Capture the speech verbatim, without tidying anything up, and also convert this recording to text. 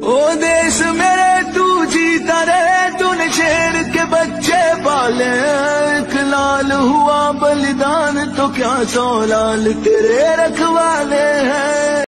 ओ देश मेरे तू जीता रहे, तूने शेर के बच्चे पाले। एक लाल हुआ बलिदान तो क्या सौ लाल तेरे रखवाले हैं।